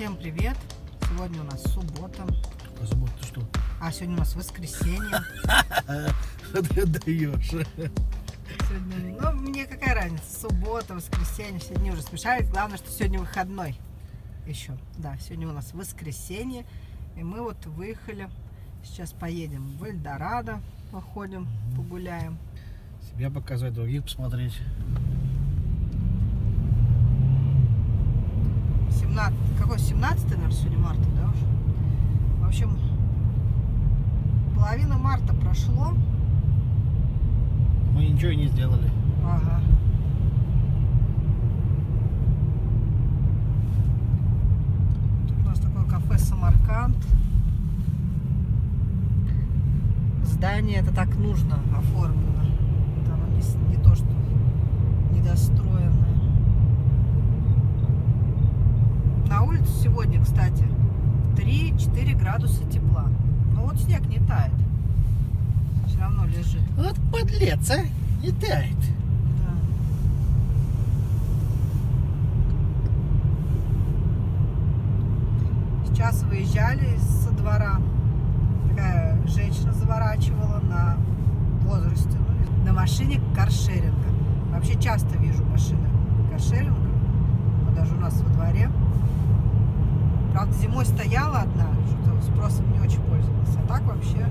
Всем привет! Сегодня у нас суббота. А суббота ты что? А сегодня у нас воскресенье. Что ты даешь? Сегодня, ну, мне какая разница? Суббота, воскресенье, все дни уже смешались. Главное, что сегодня выходной еще. Да, сегодня у нас воскресенье. И мы вот выехали. Сейчас поедем в Эльдорадо. Походим, погуляем. Себя показать, других посмотреть. 17 наверное, сегодня марта, да, уже? В общем, половина марта прошло. Мы ничего и не сделали. Ага. Тут у нас такое кафе «Самарканд». Здание это так нужно оформлено. Это оно не то, что недостроенное. На улице сегодня, кстати, 3-4 градуса тепла. Но вот снег не тает. Все равно лежит. Вот подлец, а? Не тает. Да. Сейчас выезжали со двора. Такая женщина заворачивала на возрасте, ну, на машине каршеринга. Вообще часто вижу машины каршеринга. Вот даже у нас во дворе. Правда, зимой стояла одна, что-то спросом не очень пользовалась. А так вообще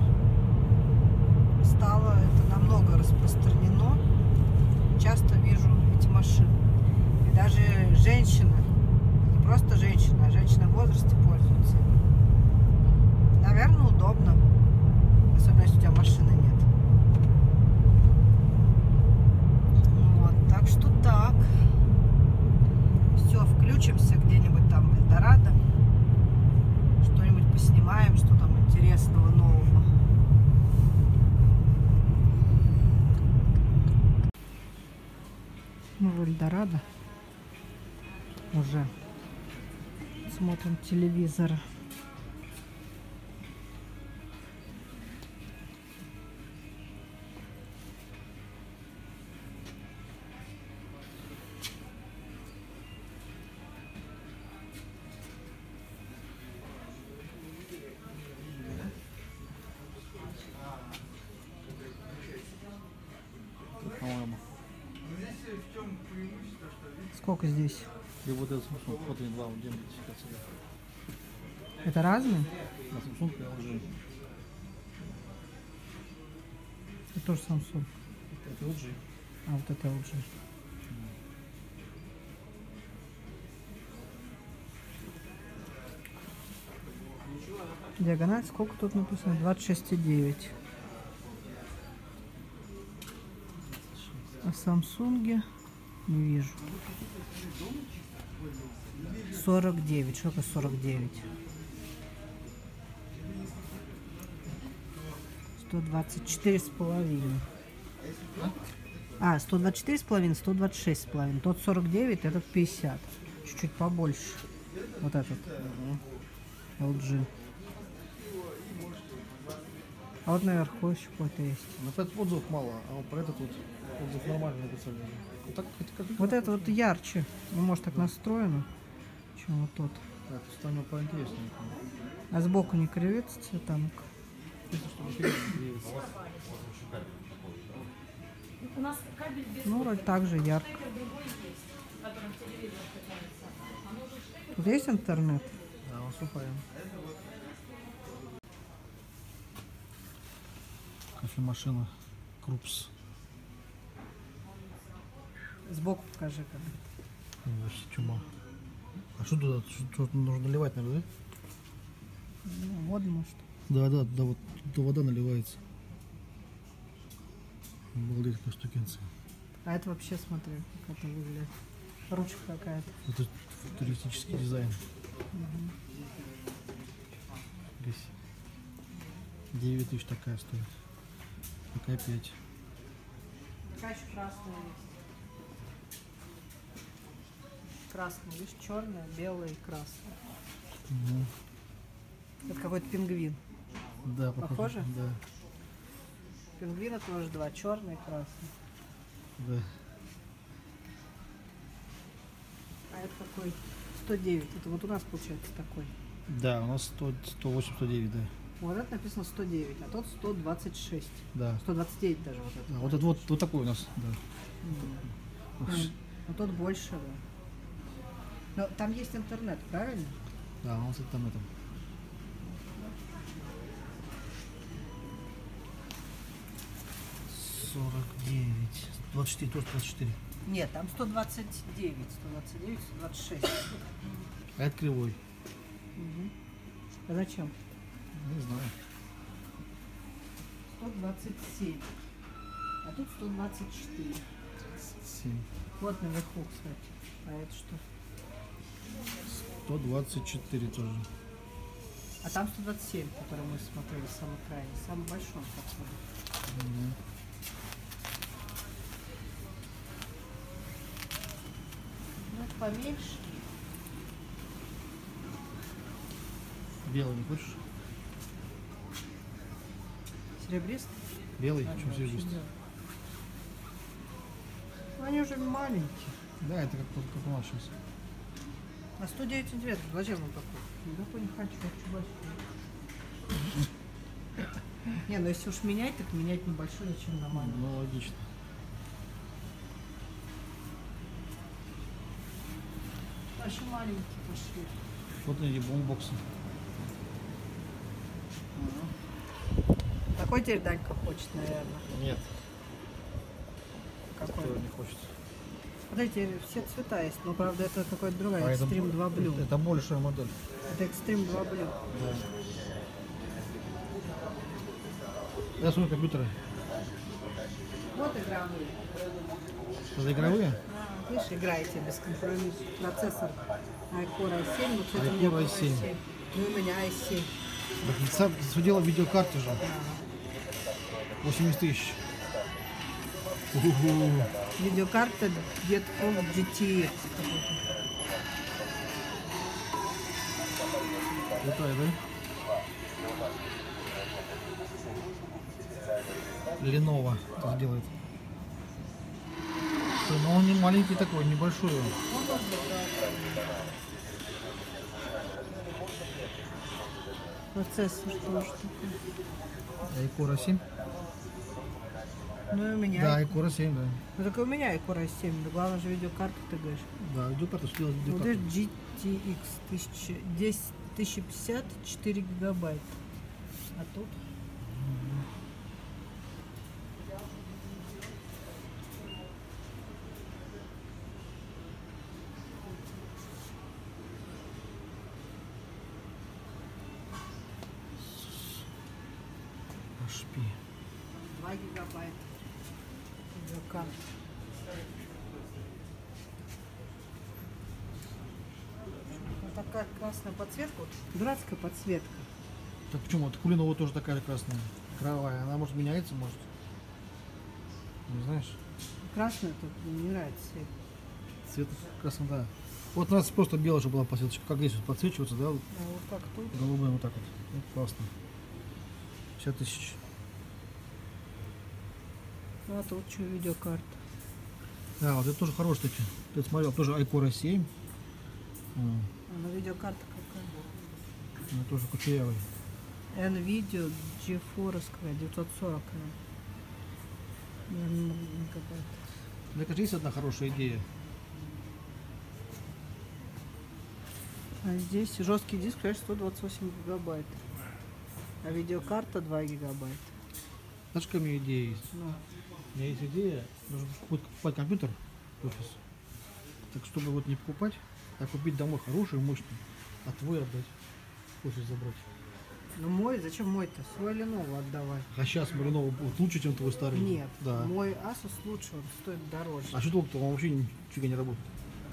стало это намного распространено. Часто вижу эти машины. И даже женщины, не просто женщины, а женщины в возрасте пользуются. Наверное, удобно. Особенно, если у тебя машины нет. Вот, так что так. Все, включимся где-нибудь там в Эльдорадо. Что-нибудь поснимаем, что там интересного, нового. Мы в Эльдорадо уже смотрим телевизор. По-моему. Сколько здесь? И вот этот Samsung, вот они два, где модификация. Это разные? На Samsung и LG. Это тоже Samsung. Это LG. А вот это LG. Диагональ, сколько тут написано? 26,9. А Samsung не вижу. 49. Что такое 49? 124,5. А, 124,5, 126,5. Тот 49, этот 50. Чуть-чуть побольше. Вот этот. LG. А вот наверху еще какой-то есть. Но этот отзывов мало, а вот про этот вот отзыв нормально написали. Вот, так, Вот это вот ярче. Ну, может, так настроено, чем вот тот. Так, станем поинтереснее. А сбоку не кривится цветанок? Если что, не кривится. Ну, вроде так же ярко. Тут есть интернет? Да, он сухая. Кофемашина Крупс. Сбоку покажи как. Вообще чума. А что туда? Что нужно наливать, наверное, Ну, воду, может. да? Да, вот туда вода наливается. Обалдеть, какая штукенция. А это вообще, смотри, как это выглядит. Ручка какая-то. Это футуристический дизайн. Здесь 9 тысяч такая стоит. Такая 5. Такая еще красная есть. Красная, видишь, черная, белая и красная. Это какой-то пингвин. Да, Похоже? Да. Пингвина тоже два, черный и красный. Да. А это какой? 109. Это вот у нас получается такой. Да, у нас 100, 108, 109, да. Вот это написано 109, а тот 126. Да. 129 даже вот это. А вот это вот такой у нас, да. А тот больше, да. Но там есть интернет, правильно? Да, у нас это там это. $49, 24, тоже 24. Нет, там 129, 129, 126. А это кривой. А зачем? Не знаю. 127. А тут 124. 7. Вот наверху, кстати. А это что? 124 тоже. А там 127, который мы смотрели в самом крайне. Самый большой, походу. Ну, поменьше. Белый не хочешь? Серебристый? Белый? А, Почему вообще серебристый? да. Ну, они уже маленькие. Да, это как у нас сейчас. А 109 интересно, зачем он такой? Никакой не хочу, хочу большой. Не, ну если уж менять, так менять небольшой, зачем на маленький? Ну, логично. Вообще маленькие пошли. Вот эти бомбоксы. Такой теперь Данька хочет, наверное. Нет, Какой? тоже не хочет. Смотрите, все цвета есть, но правда это какой-то другой, А это Extreme 2 Blue. Это большая модель. Это Extreme 2 Blue. Да. Это сколько компьютера? Вот игровые. Это игровые? Видишь, играете без компромисса. Процессор iCore i7, вот кстати, у меня iCore Core i7. i7. Ну и у меня i7. Так, все дело в видеокарте же. 80 тысяч. Видеокарта Getkov GTX. Крутая, да? Lenovo так делает. Но он не маленький такой, небольшой. Он. Процессор тоже такой. iCore 7? Ну и у меня. Да, iCore 7, да. Ну так и у меня iCore i7. Да главное же видеокарта, ты говоришь. Да, видеокарту сделать Вот видеокарту. это GTX 1050 4 гигабайта. А тут? HP. 2 гигабайта. Видеокарта. Вот такая красная подсветка. Вот дурацкая подсветка. Так почему? Вот у Lenovo тоже такая же красная. Кровавая. Она может меняется, может. Не знаешь? Красная тут мне не нравится цвет. Цвет красный, да. Вот у нас просто белая, чтобы была подсветочка. Как здесь вот подсвечивается, да? Вот А вот как тут. голубым вот так вот. Вот классно. 50 тысяч. Ну, а тут что, видеокарта. Да, вот это тоже хороший, кстати. Ты смотрел, тоже iCore 7. Она видеокарта какая? Она тоже кучерявый. NVIDIA GeForce 940. Наверное, гигабайт. Мне кажется, есть одна хорошая идея. А здесь жесткий диск, конечно, 128 гигабайт. А видеокарта 2 гигабайта. Знаешь, какая у меня идея есть? Ну, У меня есть идея, нужно будет покупать компьютер в офис. Так чтобы вот не покупать, а купить домой хороший, мощный, а твой отдать, в офис забрать. ну мой, зачем мой-то? Свой Lenovo отдавай. А сейчас мой Lenovo вот лучше, чем твой старый? Нет, Да. мой Asus лучше, он стоит дороже. А что толку-то? Он вообще нифига не работает.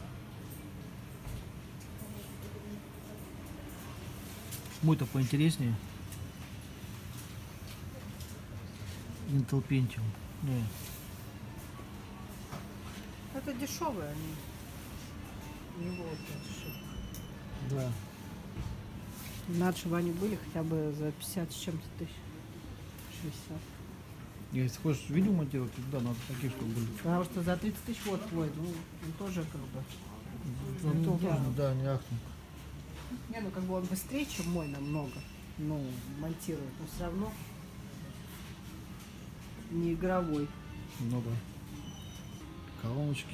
Мой-то поинтереснее. Intel Pentium. Не. Это дешевые они. Не вот дешевые. Да. Надо, чтобы они были хотя бы за 50 с чем-то тысяч. 60. Если хочешь видео монтировать, то да, надо такие, чтобы были. Потому что за 30 тысяч вот твой, ну, он тоже как бы Он тоже, идеально. да, не ахнет. Не, ну как бы он быстрее, чем мой намного. Ну, монтирует, но все равно не игровой. Ну да. Колоночки.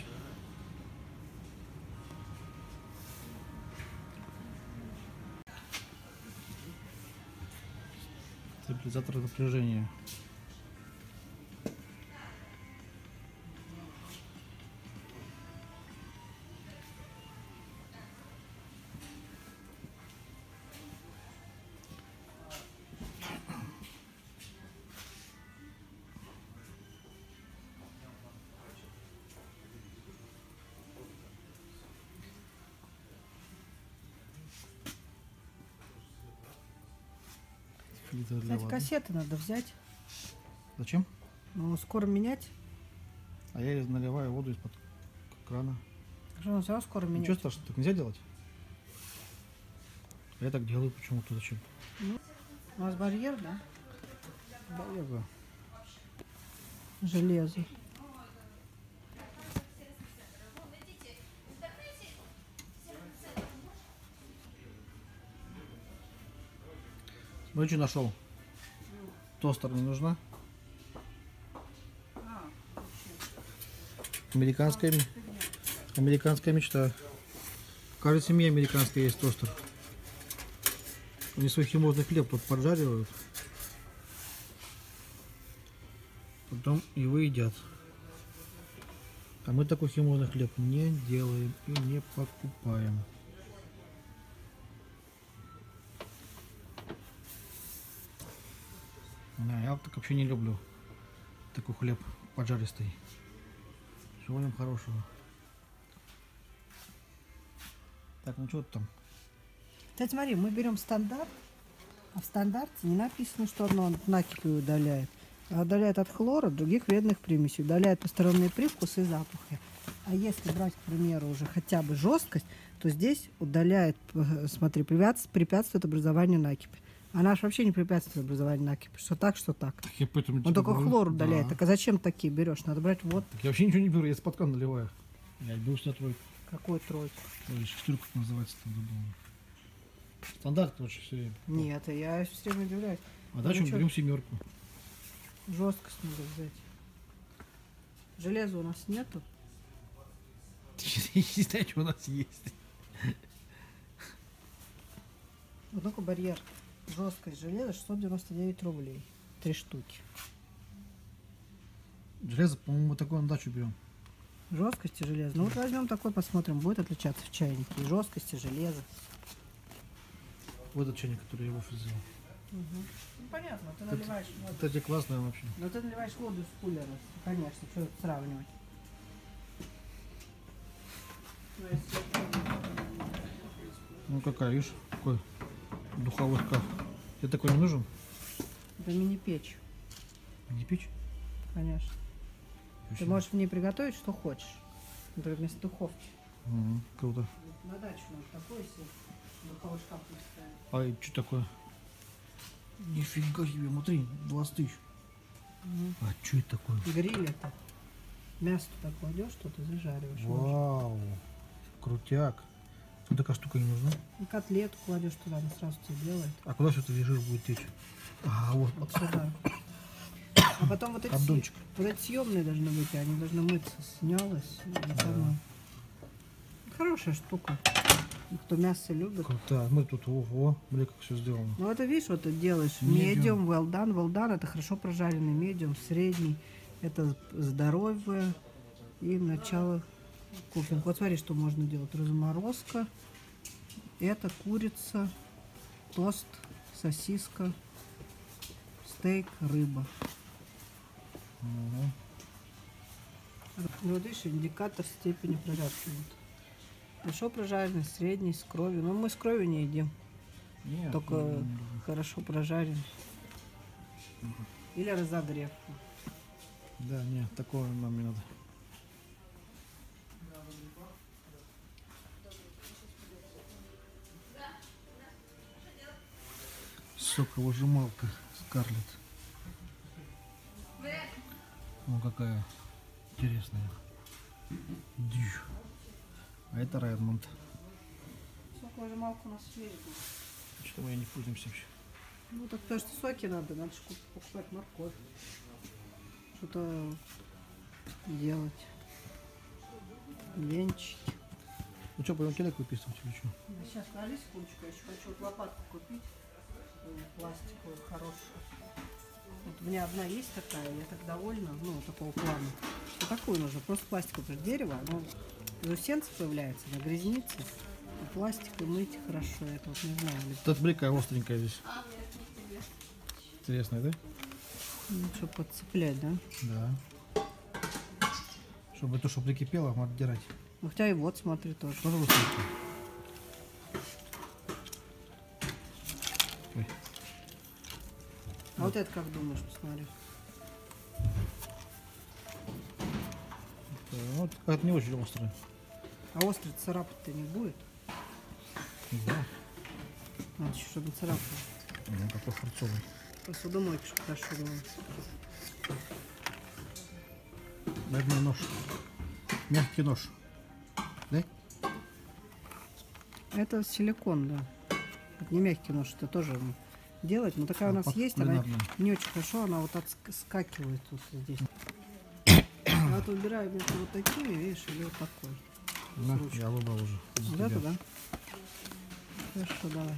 Стабилизатор напряжения. Фильтр для Кстати, воды. кассеты надо взять. Зачем? Ну, скоро менять. А я наливаю воду из-под крана. Что, все равно скоро менять. Ничего страшного, так нельзя делать? Я так делаю почему-то. Зачем? У нас барьер, да? Наверное. Железо. Ну что нашел? Тостер не нужна? Американская мечта. В каждой семье американская есть тостер. Они свой химозный хлеб вот поджаривают. Потом его едят. А мы такой химозный хлеб не делаем и не покупаем. Да, я так вообще не люблю такой хлеб поджаристый. Чего в нем хорошего? Так, ну что там? Кстати, смотри, мы берем стандарт, а в стандарте не написано, что оно накипи удаляет. А удаляет от хлора, других вредных примесей, удаляет посторонние привкусы и запахи. А если брать, к примеру, уже хотя бы жесткость, то здесь удаляет, смотри, препятствует образованию накипи. А наш вообще не препятствует образованию накипи. Что так, что так. Так я поэтому Он тебе только говорю. хлор удаляет. Да. Так а зачем такие берешь? Надо брать вот Так я вообще ничего не беру, я из-под крана наливаю. Я беру сюда тройку. какой тройку. Ой, шестерка как называется там забыл. Стандарт, короче, все время. Нет, я все время удивляюсь. А дальше мы ничего. берем семерку. Жесткость надо взять. Железа у нас нету. Не знаю, что у нас есть. Вот только барьер. Жесткость железа 699 рублей. 3 штуки. Железо, по-моему, мы такое на дачу берем. Жесткости железа. Ну вот возьмем такой, посмотрим, будет отличаться в чайнике. И жесткости железа. Вот этот чайник, который я в офис взял. Ну понятно, ты наливаешь воду. Кстати, классная вообще. Но ты наливаешь воду из кулера. Конечно, что это сравнивать. Ну, если- Ну какая, видишь, такой духовой шкаф. Тебе такой не нужен? Это мини-печь, Не печь? конечно. Ты можешь в ней приготовить, что хочешь. Например, вместо духовки. Круто. На дачу надо такой себе духовой шкаф поставить. А это что такое? Нифига себе, смотри, 20 тысяч. А что это такое? Гриль это. Мясо туда кладешь, что ты зажариваешь. Вау, крутяк. Тут такая штука не нужна. И котлету кладешь туда, она сразу тебе делает. А куда все это жир будет течь? А, вот. Вот сюда. А потом вот эти, Поддончик. вот эти съемные должны быть, они должны мыться. Снялось. Хорошая штука. Кто мясо любит. Круто. Мы тут, ого, смотри, как все сделано. Ну это видишь, вот ты делаешь Medium. medium, well done. Well done это хорошо прожаренный, medium, средний. Это здоровое и начало кухинг. Вот смотри, что можно делать. Разморозка. Это курица, тост, сосиска, стейк, рыба. Ну, вот видишь, индикатор степени прожарки. Вот. Хорошо прожаренный, средний, с кровью. Но мы с кровью не едим. Нет, Только хорошо прожарен. Или разогрев. да, нет, такого нам не надо. Соковыжималка Скарлетт. Ну какая интересная. Дью. А это Редмонд. Соковыжималка у нас есть. Что мы не пользуемся вообще. Ну так потому что соки надо же покупать морковь. Что-то делать. Венчики. Ну что, пойдем телек выписывать или что? Сейчас налей секундочку, я еще хочу вот лопатку купить. Пластиковую, хорошую. Вот у меня одна есть такая, я так довольна, ну, такого плана. Что такую нужно? Просто пластиковое дерево, оно заусенцы появляется, на грязнице. И пластик и мыть хорошо, это вот не знаю. Тут бликая остренькая здесь. Интересная, да? Ну, что, подцеплять, да? Да. Чтобы то, что прикипело, отдирать. Ну, хотя и вот, смотри, тоже. Тоже высоко. Ой. А вот это как думаешь, посмотри? Вот какая-то не очень острая. А острый царапать-то не будет? Да. Надо еще, чтобы царапало. Ну, какой фарцовый. Посудомойки, чтобы хорошо было. Дай мне нож. Мягкий нож. Дай. Это силикон, да. Это не мягкий нож, это тоже делать. Но такая у нас есть, она не очень хорошо, она вот отскакивает вот здесь. А вот выбираю между вот такими, видишь, или вот такой. На, я выбрал уже. Вот это, да? Хорошо, давай.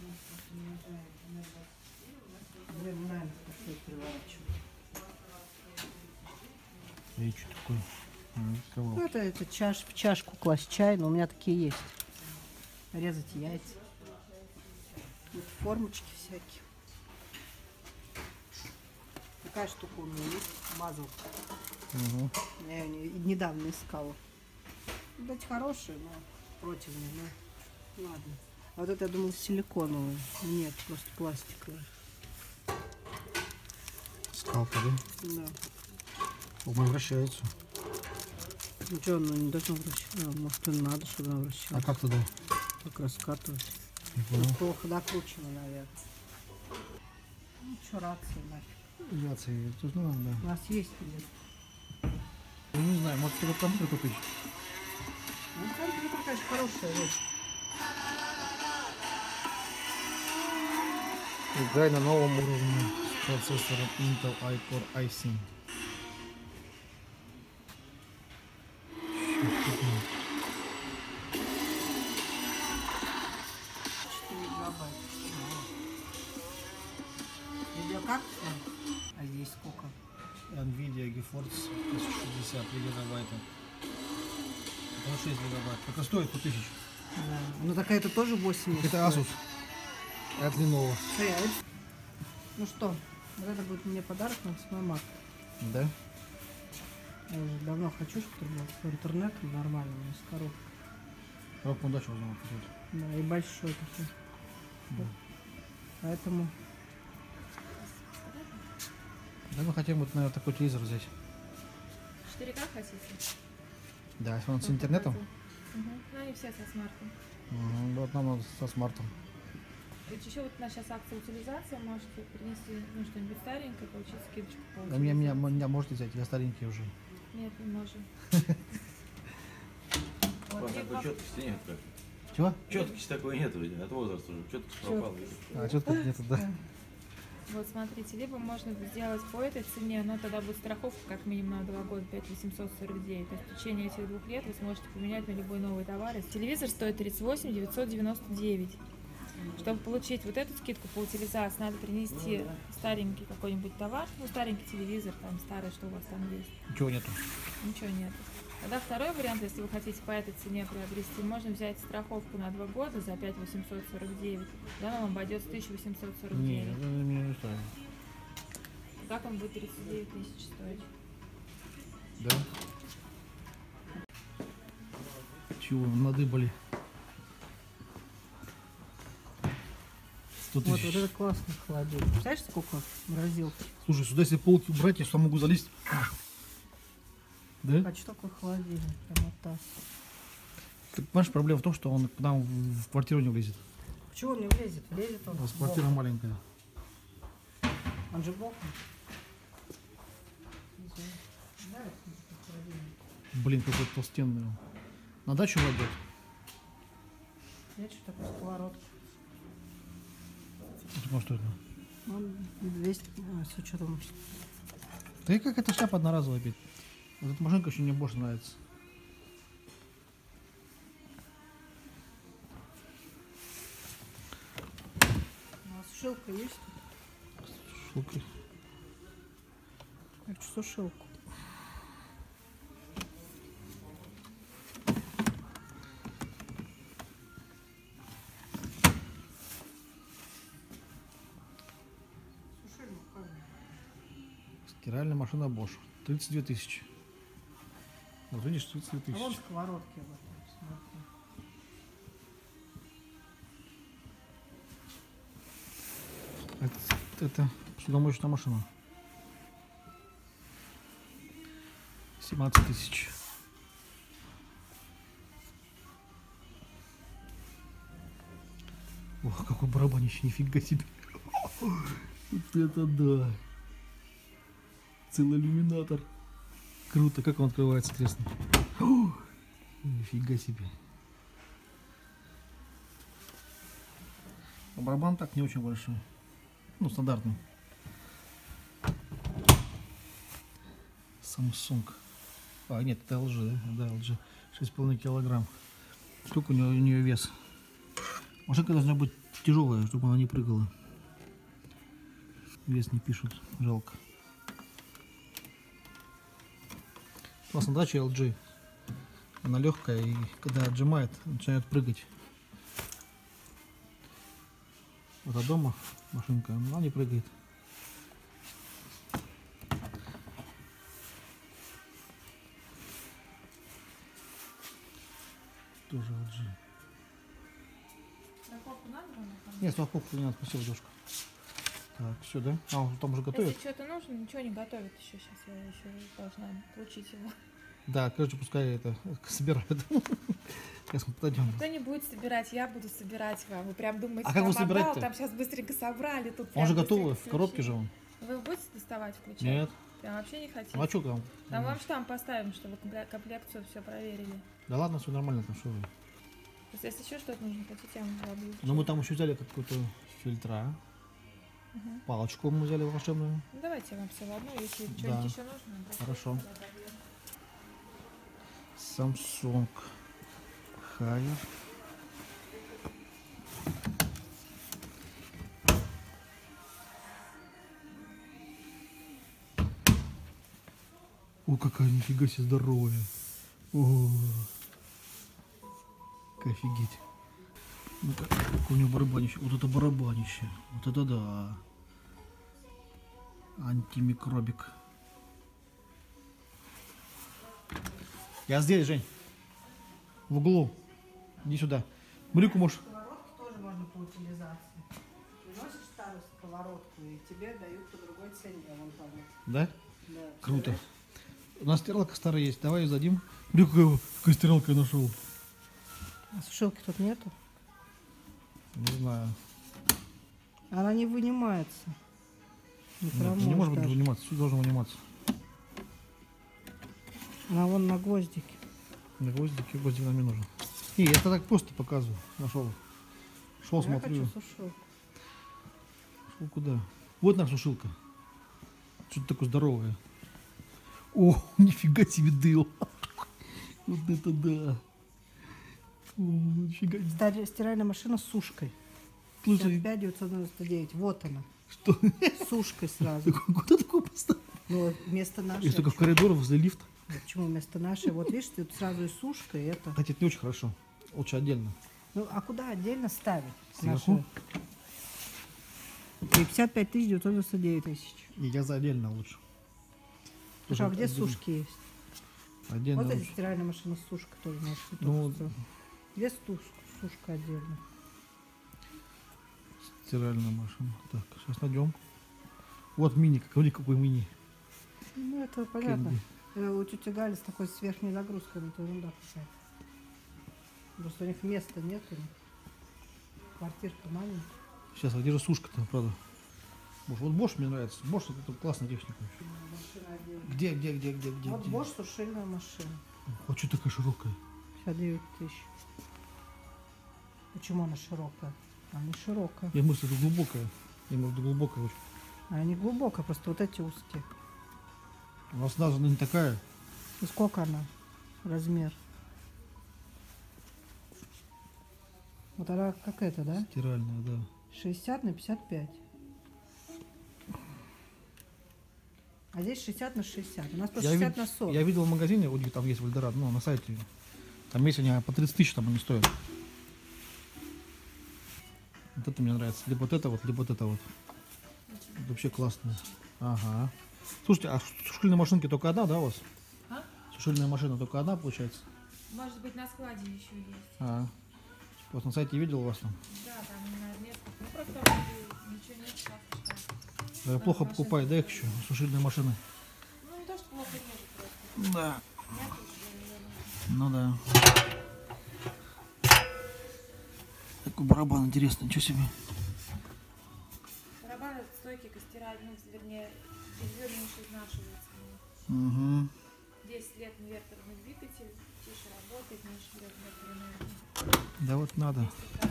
И что такое? Ну, это в чашку класть чай, но у меня такие есть. Резать яйца. Вот формочки всякие. Такая штука у меня есть, мазалка. Угу. Я ее недавно искала. Вот эти хорошие, но противные, ну ладно. А вот это, я думала, силиконовые. Нет, просто пластиковые. Скалка, да? Да. Умы вращается. Ну что, оно не должно вращаться. Может, и надо, чтобы оно вращалось. А как туда? Как раскатывать. Не понял. Плохо накручено, наверное. Ну что, рация нафиг. Яйца, тут надо, да. У нас есть где-то. Ну, не знаю, может кто-то компьютер купить? Ну, компьютер, конечно, хорошая вещь. Играй на новом уровне с процессором Intel iCore i7. 4 гигабайта. Видеокарта? А здесь сколько? Nvidia GeForce 1060 гигабайта. Это 6 гигабайт. Это стоит по 1000. Да. Ну такая это тоже 80. Это Asus. От Lenovo. Ну что, вот это будет мне подарок на 8 марта. Да? Я уже давно хочу, чтобы был с интернетом нормальным, не с коробкой. Коробку удачи возьму. Да, и большой такой. Вот. Поэтому... Да, мы хотим вот, наверное, такой телевизор взять. 4К хотите? Да, если он с интернетом. Угу. Ну, они все со смартом. Угу, вот нам надо со смартом. Еще вот у нас сейчас акция утилизация, можете принести ну, что-нибудь старенькое, получить скидочку. А меня можете взять, я старенький уже. Нет, не можем. У вас такой четкости нет. Чего? Четкости такой нет от возраста уже. Четкость пропала. А, четко где-то, да. Вот смотрите, либо можно сделать по этой цене, но тогда будет страховка как минимум на 2 года 5849. То есть в течение этих 2 лет вы сможете поменять на любой новый товар. Телевизор стоит 38 999. Чтобы получить вот эту скидку по утилизации, надо принести старенький какой-нибудь товар, ну старенький телевизор, там старый, что у вас там есть. Ничего нету. Ничего нет. Тогда второй вариант, если вы хотите по этой цене приобрести, можно взять страховку на 2 года за 5849. Да, вам обойдется 1849. Не, это меня не устраивает. Так он будет 39 тысяч стоить. Да? Чего, надыбали? 100 Вот тысяч. это классный холодильник. Представляешь, сколько морозилки? Слушай, сюда если полки убрать, я сюда могу залезть. Да? А что такое холодильник? Прямо таз. Так, понимаешь, проблема в том, что он к нам в квартиру не влезет. Почему он не влезет? Влезет он. У нас квартира боком. маленькая. Он же боком. Блин, какой толстенный. На дачу войдет. Я что такое сковородка? Ну, что это? Он 200, с учетом. Да и как эта шляпа одноразовая опять. Вот эта машинка еще мне больше нравится. А сушилка есть? Сушилка. Хочу сушилку. Стиральная машина Bosch. 32 тысячи. Вот видишь, 32 А вон тысячи. сковородки вот там, смотри. Это посудомоечная машина. 17 тысяч. Ох, какой барабанище, нифига себе. Вот это да. Целый иллюминатор. Круто, как он открывается, интересно. Нифига себе. А барабан так не очень большой. Ну, стандартный. Samsung. А, нет, это LG, да? Да, LG. 6,5 килограмм. Сколько у нее вес? Машинка должна быть тяжелая, чтобы она не прыгала. Вес не пишут, жалко. У нас на даче LG. Она легкая, и когда отжимает, начинает прыгать. Вот а дома машинка, она не прыгает. Тоже LG. Страховку надо вам оформить? Нет, страховку не надо, спасибо, душка. Так, все, да? А, он там уже готовит? Если что-то нужно, ничего не готовит еще. Сейчас я еще должна получить его. Да, короче, пускай это собирают. Сейчас мы подойдем. Кто не будет собирать, я буду собирать вам. Вы прям думаете, А как вы там отдал, собирать-то? там сейчас быстренько собрали. Тут Он прям же готовый, быстренько в коробке же включили. он. Вы будете доставать, включать? Нет. Прям вообще не хотите? Ну а что там? Там вам штамп поставим, чтобы комплекцию все проверили. Да ладно, все нормально там, что вы. То есть, если еще что-то нужно, хотите, я вам забью. Ну мы там еще взяли какой-то фильтра. Мгм. Палочку мы взяли волшебную. Ну, давайте я вам все в одну, если Да. что-нибудь еще нужно. обращайтесь, Хорошо. я добью. Samsung Haier. О, какая нифига себе здоровая. О, офигеть. Ну-ка, какое у него барабанище. Вот это барабанище. Вот это да. Антимикробик. Я здесь, Жень. В углу. Иди сюда. Брюку можешь. Сковородки тоже можно по утилизации. Приносишь старую сковородку, и тебе дают по другой цене. Вон там вот. Да? Да. Круто. У нас стиралка старая есть. Давай ее сдадим. Брюку какая стиралка я нашел. А сушилки тут нету? Не знаю. Она не вынимается. Нет, не может быть выниматься. Все должно выниматься. Она вон на гвоздике. На гвоздик нам не нужен. Не, я это так просто показываю. Нашел. Шел, Я смотрю. хочу сушилку. Шел куда? Вот наша сушилка. Что-то такое здоровое. О, нифига себе дыл. Вот это да. О, нифига себе. Стиральная машина с сушкой. Слушай, 55 999. Вот она. что? С сушкой сразу. Куда такое поставил? Ну, вот вместо нашей. Есть только в коридор возле лифта. Почему вместо нашей? Вот видишь, тут сразу и сушка, и это. Кстати, это не очень хорошо. Лучше отдельно. Ну, а куда отдельно ставить? Сверху? И 55 999 тысяч. И я за отдельно лучше. Слушай, а где отдельно- сушки есть? Отдельно Вот эти лучше. стиральная машина с сушкой тоже можешь. Ну, Где сушка отдельно? Стиральная машина. Так, сейчас найдем. Вот мини, какой мини. Ну, это понятно. Кэнди. У тети Гали с такой с верхней загрузкой, это ерунда какая-то. Просто у них места нет, у них. Квартирка маленькая. Сейчас, а где же сушка-то, правда? Bosch. Вот Bosch мне нравится. Bosch это классная техника. Машина отдельно. Где? Вот где? Bosch сушильная машина. А что такая широкая? 59 тысяч. Почему она широкая? Она не широкая. Я мыслю, это глубокая. Я имею в виду глубокая очень. Она не глубокая, просто вот эти узкие. У нас даже не такая. И сколько она? Размер? Вот она как это, да? Стиральная, да. 60 на 55. А здесь 60 на 60. У нас просто 60 на 40. Я видел в магазине, у них там есть в Эльдорадо, ну, на сайте. Там есть они по 30 тысяч, там они стоят. Вот это мне нравится. Либо вот это вот, либо вот это вот. Это вообще классно. Ага. Слушайте, а сушильные машинки только одна, да, у вас? А? Сушильная машина только одна, получается? Может быть, на складе еще есть. А. Вот на сайте видел у вас там. Да, там, наверное, несколько. Ну, просто вроде ничего нет, так. Я плохо покупаю, да, их еще, сушильные машины. Ну, не то, что плохо нет просто. Да. Я тоже, Ну да. Такой барабан интересный, ничего себе. барабаны стойки стирать, ну, вернее, извернувшись изнашиваются. Угу. 10 лет инверторный двигатель, тише работает, меньше берет энергии. Да вот надо.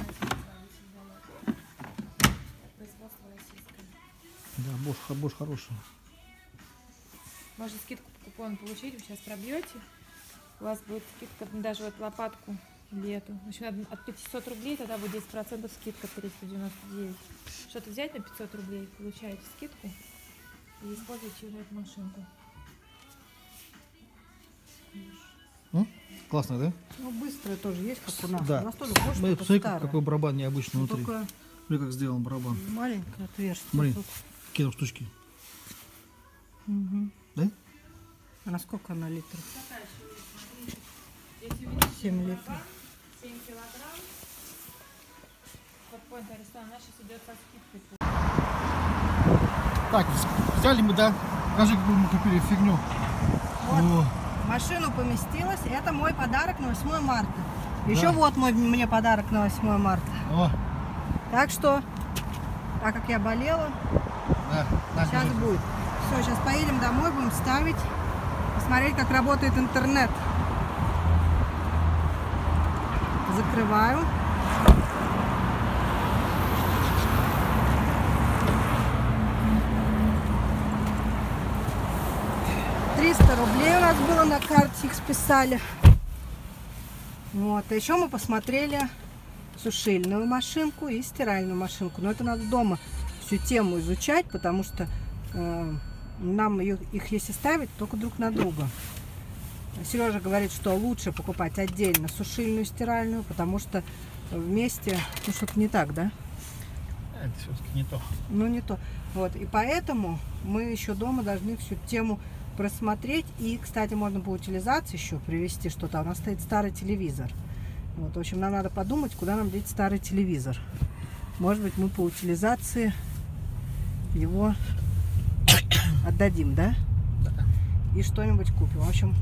Производство российское. Да, Bosch хороший. Можно скидку по купону получить, вы сейчас пробьете. У вас будет скидка даже вот лопатку или эту. В общем, от 500 рублей тогда будет 10% скидка 399. Что-то взять на 500 рублей, получаете скидку и используйте уже эту машинку. Классно, да? Ну, быстрая тоже есть, как у нас. Да. У нас тоже Bosch, Смотри, только посмотри, старая. какой барабан необычный внутри. Только Смотри, как сделан барабан. маленькое отверстие. Смотри. Тут. Какие там штучки. Мгм. Да? А на сколько она литров? Какая еще есть, смотрите. Если видите, 7 литров. 7 килограмм. Вот поинт Аристон, она сейчас идет со скидкой. Так, взяли мы, да? Покажи, какую мы купили фигню. Вот. О, В машину поместилась. Это мой подарок на 8 марта. Еще Да. вот мне подарок на 8 марта. о, Так что, так как я болела, да, на, сейчас держи. будет. Все, сейчас поедем домой, будем ставить, посмотреть, как работает интернет. Закрываю. $300 у нас было на карте, их списали. Вот. А еще мы посмотрели сушильную машинку и стиральную машинку. Но это надо дома всю тему изучать, потому что нам их если ставить, только друг на друга. Сережа говорит, что лучше покупать отдельно сушильную и стиральную, потому что вместе, ну, что-то не так, да? Это все-таки не то. Ну, не то. Вот. И поэтому мы еще дома должны всю тему просмотреть. И, кстати, можно по утилизации еще привезти что-то. У нас стоит старый телевизор. Вот, в общем, нам надо подумать, куда нам деть старый телевизор. Может быть, мы по утилизации его отдадим, да? Да. И что-нибудь купим. В общем,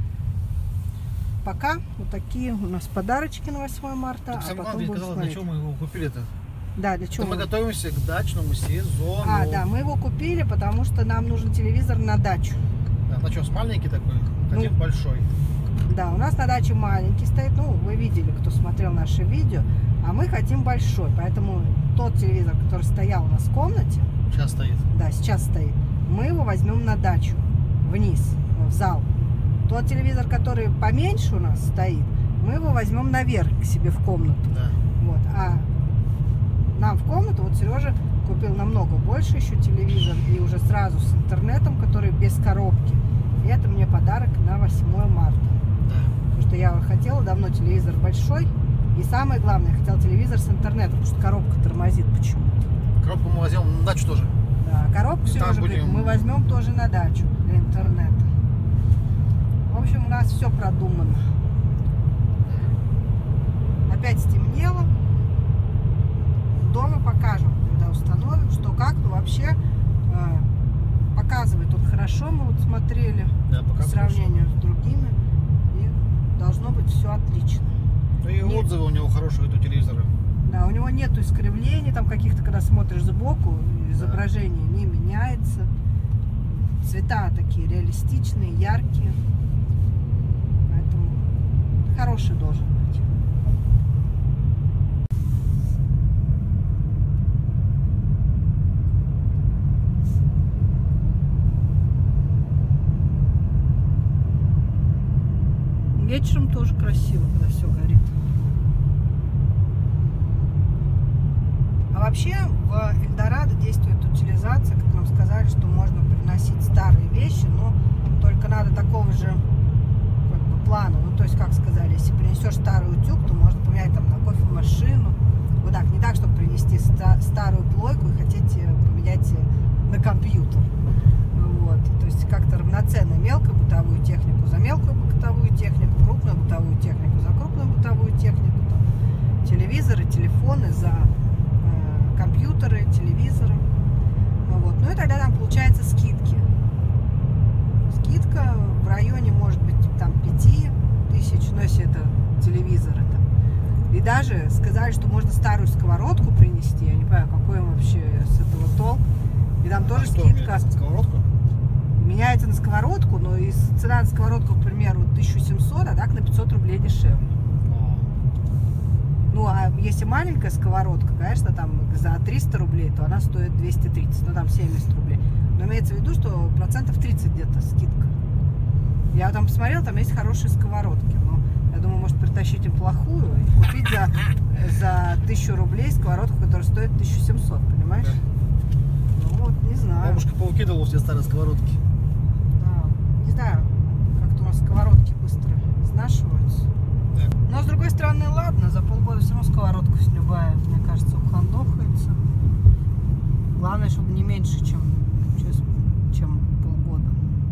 пока вот такие у нас подарочки на 8 марта. Так, А самое потом главное, будем сказала, для смотреть. чего мы его купили-то? Да, для чего? Мы готовимся к дачному сезону. А, да, мы его купили, потому что нам нужен телевизор на дачу. Да, ну что, с маленький такой, хотим Ну, большой. Да, у нас на даче маленький стоит, ну, вы видели, кто смотрел наши видео, а мы хотим большой, поэтому тот телевизор, который стоял у нас в комнате, Сейчас стоит. да, сейчас стоит, мы его возьмем на дачу, вниз, в зал. Тот телевизор, который поменьше у нас стоит, мы его возьмем наверх к себе в комнату. Да. Вот, а нам в комнату, вот Сережа купил намного больше еще телевизор, и уже сразу с интернетом, который без коробки. И это мне подарок на 8 марта. Да. Потому что я хотела давно телевизор большой. И самое главное, я хотела телевизор с интернетом, потому что коробка тормозит почему-то. Коробку мы возьмем на дачу тоже. Да, а коробку И там Сережа говорит, будем- мы возьмем тоже на дачу для интернета. В общем, у нас все продумано. Опять стемнело. Дома покажем, когда установим, что как. Ну, вообще показывает он хорошо, мы вот смотрели Да, по пока сравнению с другими. И должно быть все отлично. Ну и Нет. отзывы у него хорошие, у телевизора. Да, у него нету искривлений, там каких-то, когда смотришь сбоку, изображение не меняется. Цвета такие реалистичные, яркие. Поэтому хороший должен быть. Вечером тоже красиво, когда все горит. А вообще в Эльдорадо действует утилизация, как нам сказали, что можно приносить старые вещи, но только надо такого же как бы плана. Ну, то есть, как сказали, если принесешь старый утюг, то можно поменять там на кофемашину. Вот так, не так, чтобы принести старую плойку и хотите поменять на компьютер. Вот. То есть как-то равноценно мелкую бытовую технику за мелкую бытовую технику, крупную бытовую технику за крупную бытовую технику, там, телевизоры, телефоны за компьютеры, телевизоры. Вот. Ну и тогда там получается скидки. Скидка в районе может быть там 5000, ну если это телевизоры там. И даже сказали, что можно старую сковородку принести. Я не понимаю, какой им вообще с этого толк. И там тоже скидка. Сковородку? Меняется на сковородку, но и цена на сковородку, к примеру, 1700, а так на 500 рублей дешевле. Ну, а если маленькая сковородка, конечно, там за 300 рублей, то она стоит 230, ну, там 70 рублей. Но имеется в виду, что процентов 30 где-то скидка. Я там посмотрела, там есть хорошие сковородки. Но я думаю, может притащить им плохую и купить за 1000 рублей сковородку, которая стоит 1700, понимаешь? Да. Ну, вот, не знаю. Бабушка повыкидывала все старые сковородки. Да, не знаю, как-то у нас сковородки быстро изнашиваются. Да. Но с другой стороны, ладно, за полгода все равно сковородка любая, мне кажется, ухандохается. Главное, чтобы не меньше, чем полгода.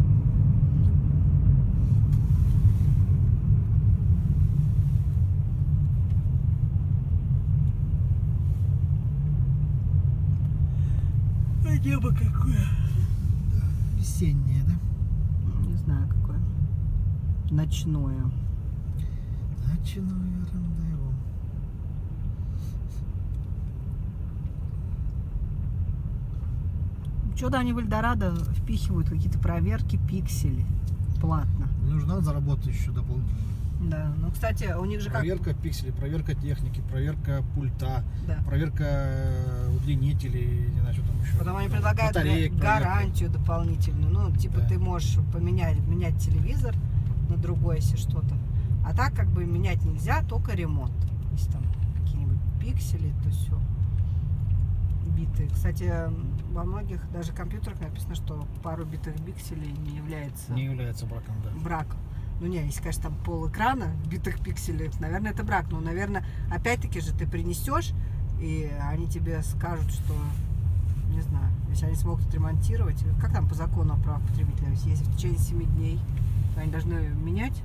А небо какое. Да, весеннее, да? Не знаю, какое. Ночное. Ночное рандеву. Что-то они в Эльдорадо впихивают какие-то проверки, пиксели платно. Нужно заработать еще дополнительно. Да, ну, кстати, у них же как... Проверка пикселей, проверка техники, проверка пульта, Да. проверка удлинителей, не знаю, что там еще. Потом они предлагают Батареек, гарантию дополнительную. Ну, типа, Да. ты можешь менять телевизор на другой, если что-то. А так, как бы, менять нельзя, только ремонт. Если там какие-нибудь пиксели, то все битые. Кстати, во многих даже компьютерах написано, что пару битых пикселей не является браком, да. браком. Ну, не, если, конечно, там пол экрана битых пикселей, наверное, это брак. Но, наверное, опять-таки же ты принесешь, и они тебе скажут, что, не знаю, если они смогут отремонтировать, как там по закону о правах потребителя, если в течение 7 дней, то они должны менять.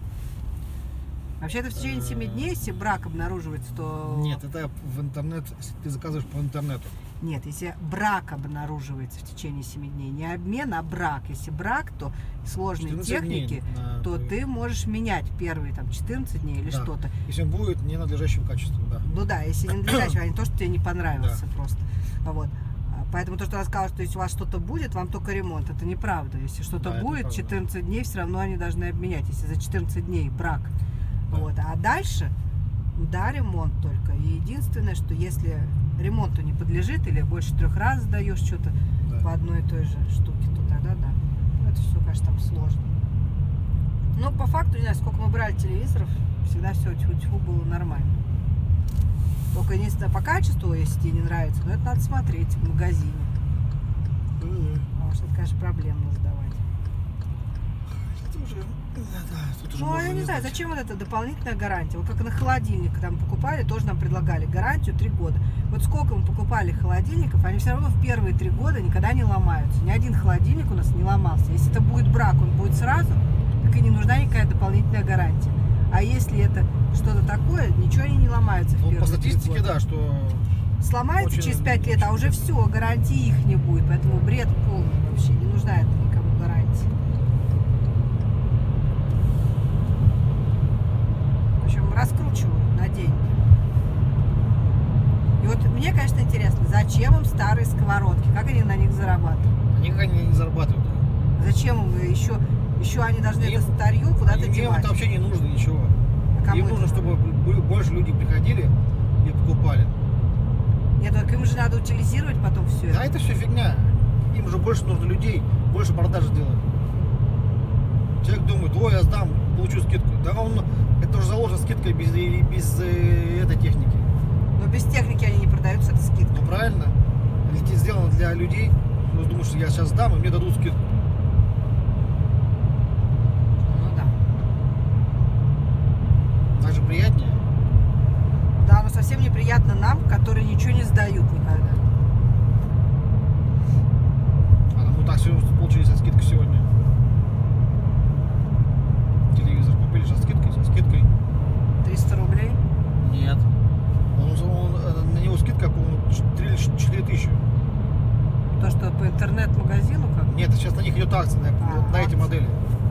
Вообще, это в течение 7 дней, если брак обнаруживается, то... Нет, это в интернет, если ты заказываешь по интернету. Нет, если брак обнаруживается в течение 7 дней, не обмен, а брак. Если брак, то сложные 14 техники, дней на то твою- ты можешь менять первые там 14 дней или Да. что-то. Если он будет ненадлежащего качества, да. Ну да, если не надлежащего, а не то, что тебе не понравился просто. Вот. Поэтому то, что она сказала, что если у вас что-то будет, вам только ремонт. Это неправда. Если что-то Да, это будет, правда. 14 дней все равно они должны обменять, если за 14 дней брак. Да. Вот. А дальше, да, ремонт только. И единственное, что если ремонту не подлежит или больше 3 раз сдаешь что-то Да. по одной и той же штуке, то тогда да. Ну, это все, конечно, там сложно. Но по факту, не знаю, сколько мы брали телевизоров, всегда все тьфу-тьфу было нормально. Только единственное, по качеству, если тебе не нравится, но это надо смотреть в магазине. Потому что это, конечно, проблемно сдавать. Это уже, тут уже Ну, можно я не знаю, знать. зачем вот эта дополнительная гарантия? Вот как на холодильник, когда мы покупали, тоже нам предлагали гарантию 3 года. Вот сколько мы покупали холодильников, они все равно в первые 3 года никогда не ломаются. Ни один холодильник у нас не ломался. Если это будет брак, он будет сразу, так и не нужна никакая дополнительная гарантия. А если это что-то такое, ничего они не ломаются в Ну, первые по 3 статистике, года. да, что Сломается очень через 5 лет, а уже все, гарантии их не будет. Поэтому бред полный вообще. Не нужна это никому гарантия. В общем, раскручивают на деньги. И вот мне, конечно, интересно, зачем им старые сковородки? Как они на них зарабатывают? они никак не зарабатывают. Зачем им еще они должны Им- это старье куда-то Им девать? это вообще не нужно ничего. Кому Им это нужно, надо? чтобы больше людей приходили и покупали. Нет, так им же надо утилизировать потом все А это все фигня. Им уже больше нужно людей, больше продаж делать. Человек думает, ой, я сдам, получу скидку. Да это уже заложена скидка без этой техники. Но без техники они не продаются, это скидка. Ну правильно. Это сделано для людей. Ну, думаешь, что я сейчас сдам, и мне дадут скидку. Ну да. Так же приятнее. Да, но совсем неприятно нам, которые ничего не сдают никогда. А мы так сегодня получили со скидкой сегодня. Телевизор купили со скидкой, 300 рублей. Нет. На него скидка, по-моему, 3 или 4 тысячи. То, что по интернет-магазину как? Нет, сейчас на них идет акция, на эти акция. модели.